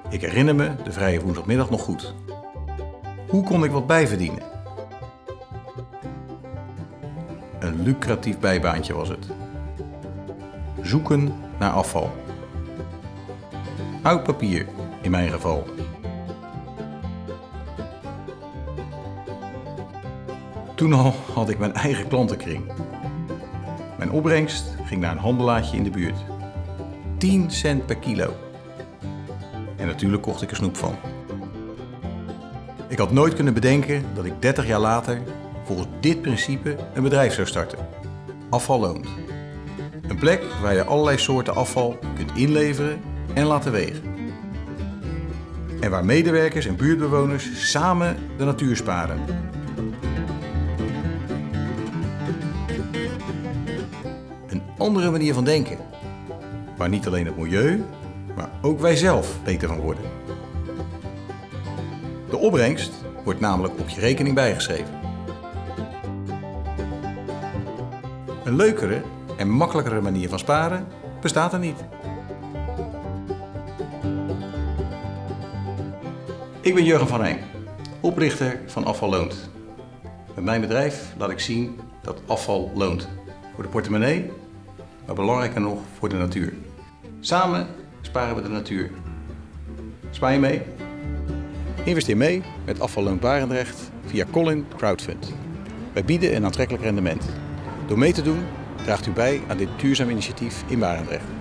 Ik herinner me de vrije woensdagmiddag nog goed. Hoe kon ik wat bijverdienen? Een lucratief bijbaantje was het. Zoeken naar afval. Oud papier, in mijn geval. Toen al had ik mijn eigen klantenkring. Mijn opbrengst ging naar een handelaartje in de buurt. 10 cent per kilo. En natuurlijk kocht ik er snoep van. Ik had nooit kunnen bedenken dat ik 30 jaar later volgens dit principe een bedrijf zou starten. Afval loont. Een plek waar je allerlei soorten afval kunt inleveren en laten wegen. En waar medewerkers en buurtbewoners samen de natuur sparen. Een andere manier van denken. Waar niet alleen het milieu, maar ook wij zelf beter van worden. De opbrengst wordt namelijk op je rekening bijgeschreven. Een leukere en makkelijkere manier van sparen bestaat er niet. Ik ben Jurgen van Rijn, oprichter van Afval Loont. Met mijn bedrijf laat ik zien dat afval loont. Voor de portemonnee, maar belangrijker nog voor de natuur. Samen sparen we de natuur. Spaar je mee? Investeer mee met Afval Loont Barendrecht via Collin Crowdfund. Wij bieden een aantrekkelijk rendement. Door mee te doen draagt u bij aan dit duurzaam initiatief in Barendrecht.